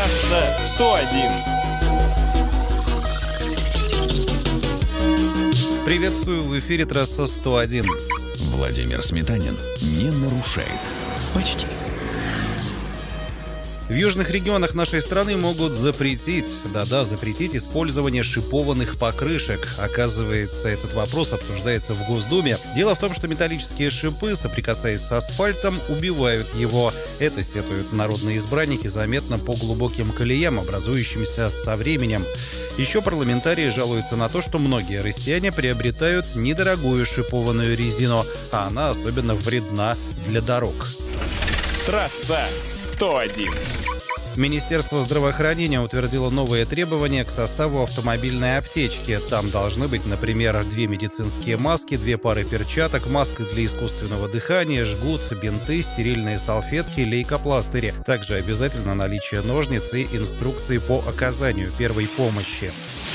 Трасса 101. Приветствую, в эфире трасса 101. Владимир Сметанин не нарушает. Почти. В южных регионах нашей страны могут запретить использование шипованных покрышек. Оказывается, этот вопрос обсуждается в Госдуме. Дело в том, что металлические шипы, соприкасаясь с асфальтом, убивают его. Это, сетуют народные избранники, заметно по глубоким колеям, образующимся со временем. Еще парламентарии жалуются на то, что многие россияне приобретают недорогую шипованную резину, а она особенно вредна для дорог. Трасса 101. Министерство здравоохранения утвердило новые требования к составу автомобильной аптечки. Там должны быть, например, 2 медицинские маски, 2 пары перчаток, маска для искусственного дыхания, жгут, бинты, стерильные салфетки, лейкопластыри. Также обязательно наличие ножниц и инструкции по оказанию первой помощи.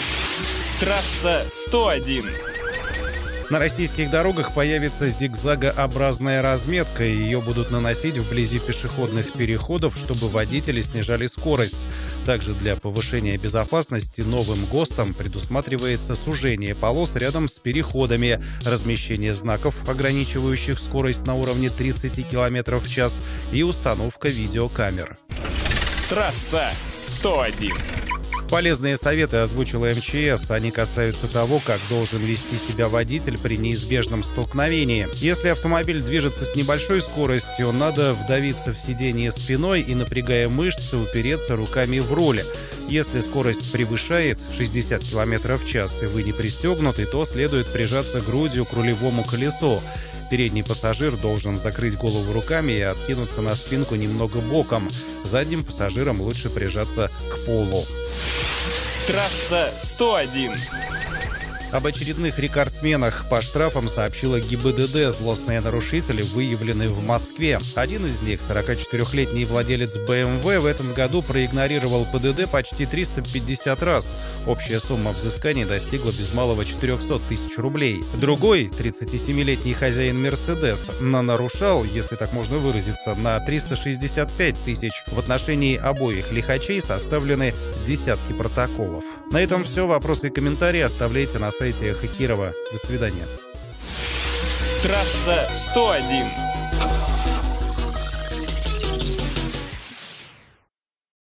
Трасса 101. На российских дорогах появится зигзагообразная разметка, и ее будут наносить вблизи пешеходных переходов, чтобы водители снижали скорость. Также для повышения безопасности новым ГОСТом предусматривается сужение полос рядом с переходами, размещение знаков, ограничивающих скорость на уровне 30 км в час, и установка видеокамер. Трасса 101. Полезные советы озвучила МЧС. Они касаются того, как должен вести себя водитель при неизбежном столкновении. Если автомобиль движется с небольшой скоростью, надо вдавиться в сиденье спиной и, напрягая мышцы, упереться руками в руль. Если скорость превышает 60 км в час и вы не пристегнуты, то следует прижаться грудью к рулевому колесу. Передний пассажир должен закрыть голову руками и откинуться на спинку немного боком. Задним пассажирам лучше прижаться к полу. Трасса 101. Об очередных рекордсменах по штрафам сообщила ГИБДД. Злостные нарушители выявлены в Москве. Один из них, 44-летний владелец БМВ, в этом году проигнорировал ПДД почти 350 раз. Общая сумма взысканий достигла без малого 400 тысяч рублей. Другой, 37-летний хозяин Мерседес, нарушал, если так можно выразиться, на 365 тысяч. В отношении обоих лихачей составлены десятки протоколов. На этом все. Вопросы и комментарии оставляйте на сайте Эхо Кирова. До свидания. Трасса 101.